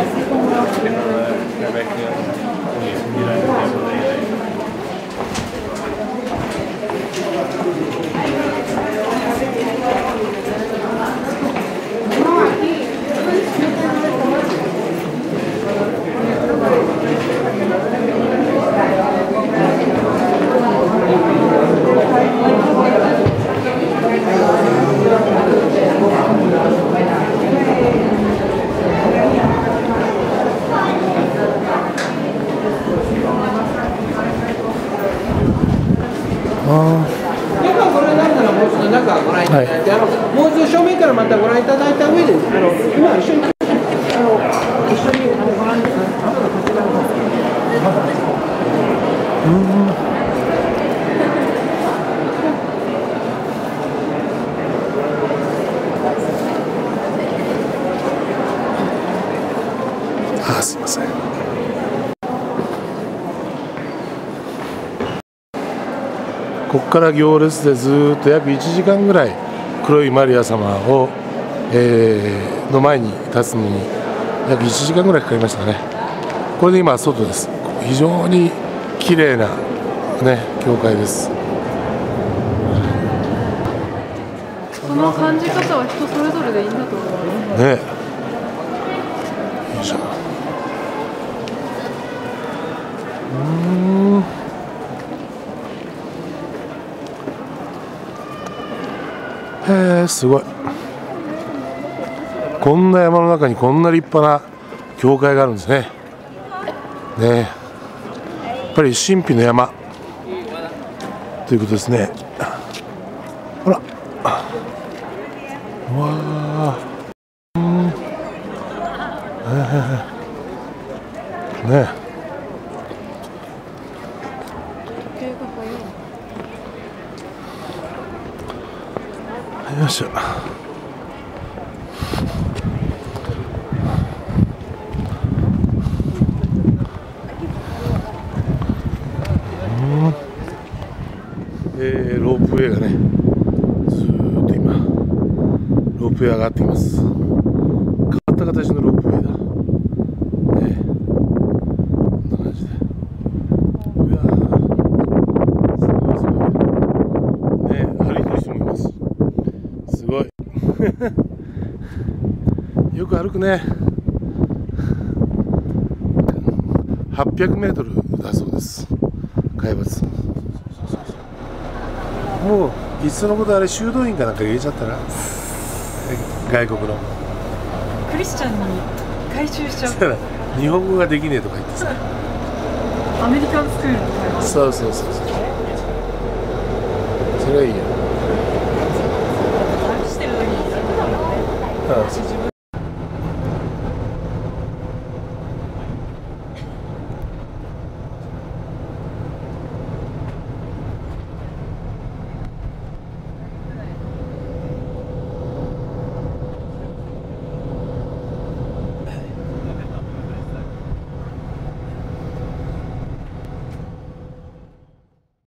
もう一度正面からまたご覧いただいた上で、今一緒にご覧ください。 すいません。ここから行列でずっと約1時間ぐらい黒いマリア様を、の前に立つのに約1時間ぐらいかかりましたね。これで今外です。非常に綺麗なね教会です。 その感じ方は人それぞれでいいんだと思いますね。よいしょ。すごい。こんな山の中にこんな立派な教会があるんですね。ね、やっぱり神秘の山ということですね。ほら、うわね。よいしょ。ロープウェイがね、ずーっと今ロープウェイ上がっています。変わった形のロープウェイだね。こんな感じで、うわー、すごいすごいね。歩いてる人もいます。すごいよく歩くね。800メートルだそうです。海抜。もういつのことあれ修道院かなんか入れちゃったら外国のクリスチャンに回収しちゃう。 日本語ができねえとか言ってさアメリカンスクールとか。 そうそれはいいよ。 してる時に